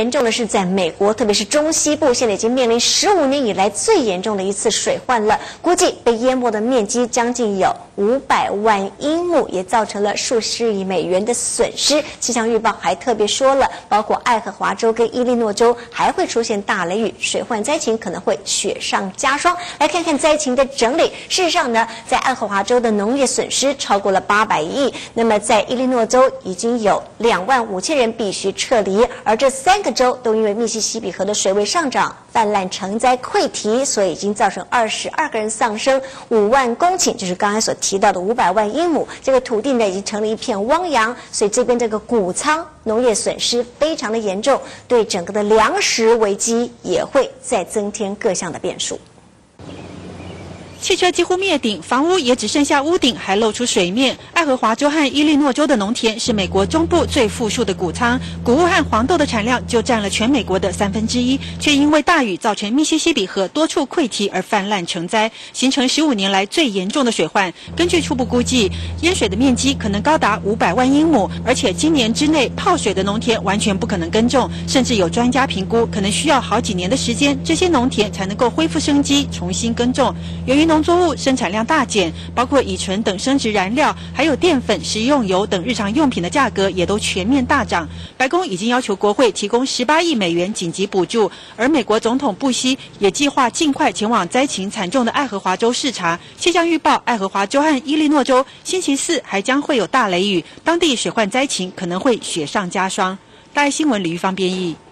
严重的是在美国，特别是中西部，现在已经面临15年以来最严重的一次水患了。估计被淹没的面积将近有500万英亩，也造成了数十亿美元的损失。气象预报还特别说了，包括爱荷华州跟伊利诺州还会出现大雷雨，水患灾情可能会雪上加霜。来看看灾情的整理。事实上呢，在爱荷华州的农业损失超过了800亿，那么在伊利诺州已经有25000人必须撤离，而这3个州都因为密西西比河的水位上涨、泛滥成灾溃堤，所以已经造成22个人丧生，5万公顷，就是刚才所提到的500万英亩，这个土地呢已经成了一片汪洋，所以这边这个谷仓农业损失非常的严重，对整个的粮食危机也会再增添各项的变数。 汽车几乎灭顶，房屋也只剩下屋顶还露出水面。爱荷华州和伊利诺州的农田是美国中部最富庶的谷仓，谷物和黄豆的产量就占了全美国的1/3，却因为大雨造成密西西比河多处溃堤而泛滥成灾，形成15年来最严重的水患。根据初步估计，淹水的面积可能高达500万英亩，而且今年之内泡水的农田完全不可能耕种，甚至有专家评估可能需要好几年的时间，这些农田才能够恢复生机，重新耕种。由于农作物生产量大减，包括乙醇等生质燃料，还有淀粉、食用油等日常用品的价格也都全面大涨。白宫已经要求国会提供18亿美元紧急补助，而美国总统布希也计划尽快前往灾情惨重的爱荷华州视察。气象预报，爱荷华州和伊利诺州星期4还将会有大雷雨，当地水患灾情可能会雪上加霜。大爱新闻李玉芳编译。